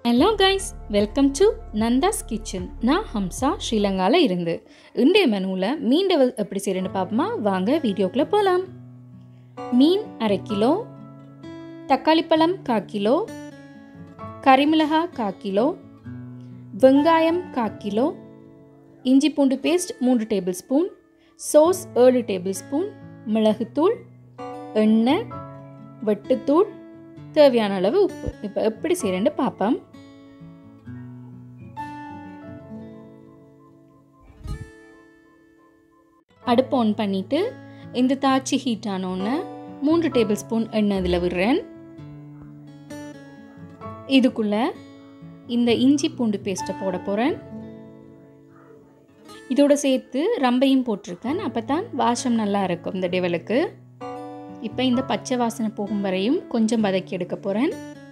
Hello guys, welcome to Nantha's Kitchen. நான் ஹம்சா ஸ்ரீலங்கால இருந்து. இன்றைய மெனுல மீன் டெவல் எப்படி செய்யறேன்னு பாப்போமா? வாங்க வீடியோக்குள்ள போலாம். மீன் 1/2 கிலோ, தக்காளி பழம் 1/4 கிலோ, கறிமிளகாய் 1/4 கிலோ, வெங்காயம் 1/4 கிலோ, இஞ்சி பூண்டு paste 3 tablespoon, sauce 7 tablespoon, மிளகுத்தூள், எண்ணெய், வெட்டுத்தூள், தேவையான அளவு உப்பு. இப்போ எப்படி செய்யறேன்னு பாப்போம். அடுப்பு ஆன் பண்ணிட்டு இந்த தாச்சி ஹீட் ஆனோன்னு 3 டேபிள் ஸ்பூன் எண்ணெய் இதில் விடுறேன். இதுக்குள்ள இந்த இஞ்சி பூண்டு பேஸ்ட்டை போட போகிறேன். இதோட சேர்த்து ரம்பையும் போட்டிருக்கேன், அப்போ தான் வாசம் நல்லா இருக்கும் இந்த டெவலுக்கு. இப்போ இந்த பச்சை வாசனை போகும் வரையும் கொஞ்சம் வதக்கி எடுக்க போகிறேன்.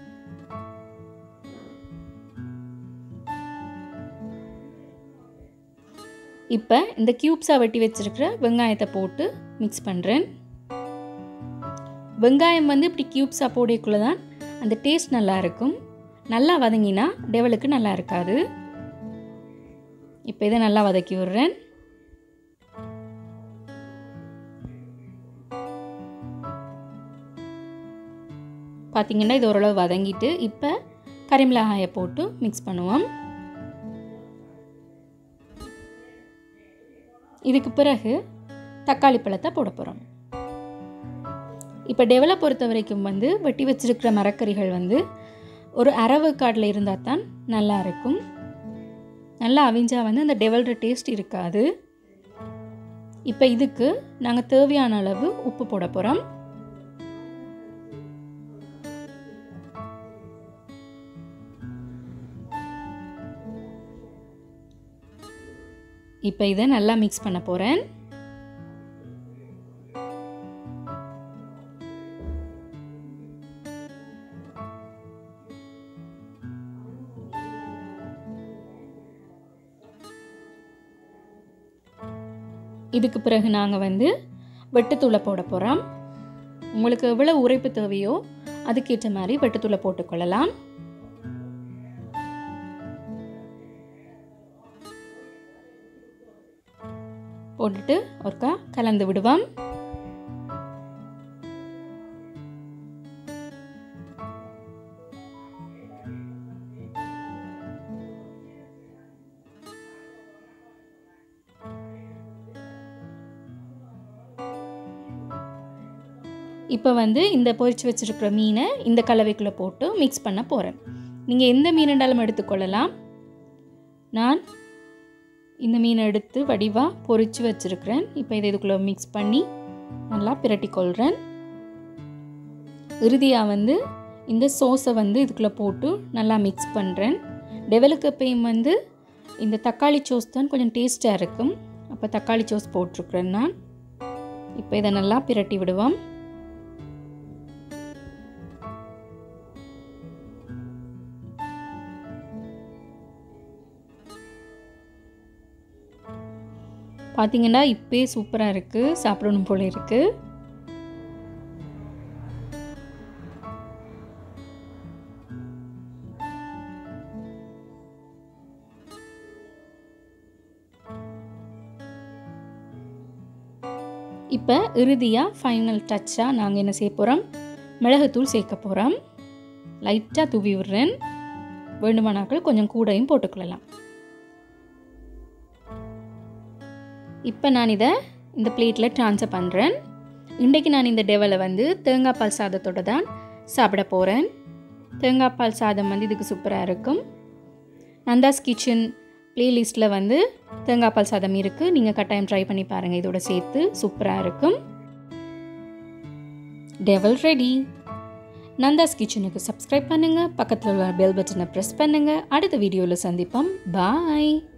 இப்போ இந்த கியூப்ஸாக வெட்டி வச்சிருக்கிற வெங்காயத்தை போட்டு மிக்ஸ் பண்ணுறேன். வெங்காயம் இப்படி கியூப்ஸாக போடக்குள்ள தான் அந்த டேஸ்ட் நல்லா இருக்கும். நல்லா வதங்கினா டெவலுக்கு நல்லா இருக்காது. இப்போ இதை நல்லா வதக்கி விடுறேன். பார்த்தீங்கன்னா இது ஓரளவு வதங்கிட்டு இப்போ கறிமிளகாயை போட்டு மிக்ஸ் பண்ணுவோம். இதுக்கு பிறகு தக்காளி பழத்தை போட போகிறோம். இப்போ டெவலை பொறுத்த வரைக்கும் வெட்டி வச்சிருக்கிற மரக்கறிகள் ஒரு அரவேக்காடில் இருந்தால் தான் நல்லா இருக்கும். நல்லா அவிஞ்சா அந்த டெவலோட டேஸ்ட் இருக்காது. இப்போ இதுக்கு நாங்கள் தேவையான அளவு உப்பு போட போகிறோம். இப்போ இதை நல்லா மிக்ஸ் பண்ண போகிறேன். இதுக்கு பிறகு நாங்கள் வெட்டுத்தூளை போட போகிறோம். உங்களுக்கு எவ்வளோ உரைப்பு தேவையோ அதுக்கேற்ற மாதிரி வெட்டுத்தூளை போட்டுக்கொள்ளலாம். போட்டுட்டு ஒருக்கா கலந்து விடுவோம். இப்போ இந்த பொரிச்சு வச்சிருக்கிற மீனை இந்த கலவைக்குள்ளே போட்டு மிக்ஸ் பண்ண போகிறேன். நீங்கள் எந்த மீனண்டாலும் எடுத்துக்கொள்ளலாம். நான் இந்த மீனை எடுத்து வடிவாக பொரிச்சு வச்சுருக்கிறேன். இப்போ இதை இதுக்குள்ளே மிக்ஸ் பண்ணி நல்லா பிரட்டி கொள்கிறேன். இறுதியாக இந்த சோஸை இதுக்குள்ளே போட்டு நல்லா மிக்ஸ் பண்ணுறேன். டெவலுக்கு எப்பயும் இந்த தக்காளி சோஸ் தான் கொஞ்சம் டேஸ்ட்டாக இருக்கும். அப்போ தக்காளி சோஸ் போட்டிருக்கிறேன் நான். இப்போ இதை நல்லா பிரட்டி விடுவோம். பார்த்தீங்கன்னா இப்போயே சூப்பராக இருக்குது, சாப்பிடணும் போல இருக்குது. இப்போ இறுதியாக ஃபைனல் டச்சாக நாங்கள் என்ன செய்ய போகிறோம், மிளகுத்தூள் சேர்க்க போகிறோம். லைட்டாக தூவி விடுறேன். வேண்டுமானாக்கள் கொஞ்சம் கூடையும் போட்டுக்கொள்ளலாம். இப்போ நான் இதை இந்த பிளேட்டில் ட்ரான்ஸ்ஃபர் பண்ணுறேன். இன்றைக்கு நான் இந்த டெவலை தேங்காய் பால் சாதத்தோடு தான் சாப்பிட போகிறேன். தேங்காய் பால் சாதம் இதுக்கு சூப்பராக இருக்கும். நந்தாஸ் கிச்சன் ப்ளேலிஸ்ட்டில் தேங்காய் பால் சாதம் இருக்குது. நீங்கள் கட்டாயம் ட்ரை பண்ணி பாருங்கள். இதோட சேர்த்து சூப்பராக இருக்கும். டெவல் ரெடி. நந்தாஸ் கிச்சனுக்கு சப்ஸ்கிரைப் பண்ணுங்கள். பக்கத்தில் உள்ள பெல் பட்டனை ப்ரெஸ் பண்ணுங்கள். அடுத்த வீடியோவில் சந்திப்போம். பாய்.